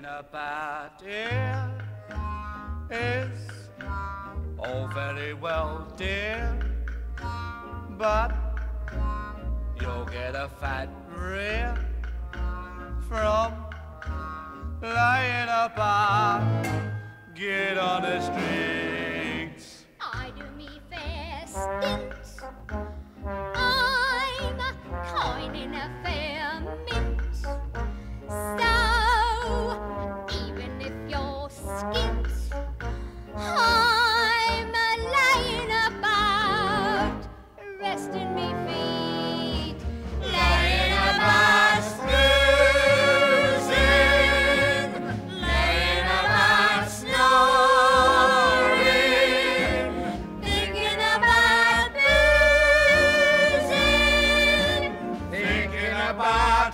about here is all very well, dear, but you'll get a fat rear from lying about. Get on the streets. I do me fair stints. I'm coin in a fair mint. So even if you're skint, I'm lying about, resting me feet, lying about snoozing, lying about snoring, thinking about boozing, Thinking about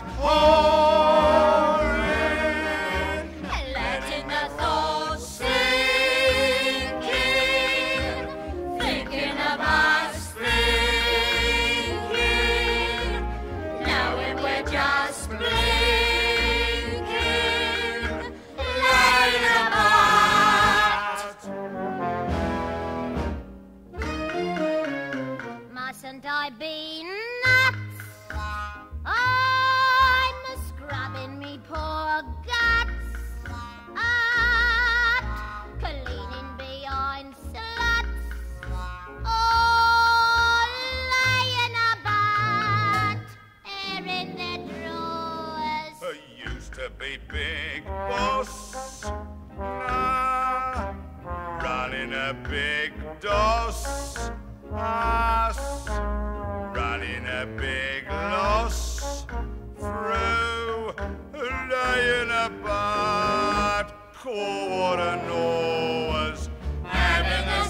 whoring. letting the thoughts sink in, thinking about sprinking, knowing we're just blinking, lying about. Mustn't I be nuts? I'm scrubbing me poor guts, cleaning behind sluts, all lying about, airing their drawers. I used to be big boss, nah, running a big DOS, us, running a big loss, through lying about. Oh, what a noise, having a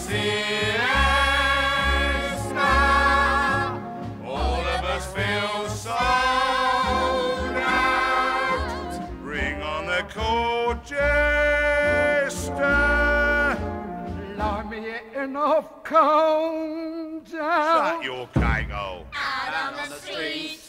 siesta. All of us feel sold out. Bring on the court jester. Lie me enough count down. Shut your cago. Out on the streets.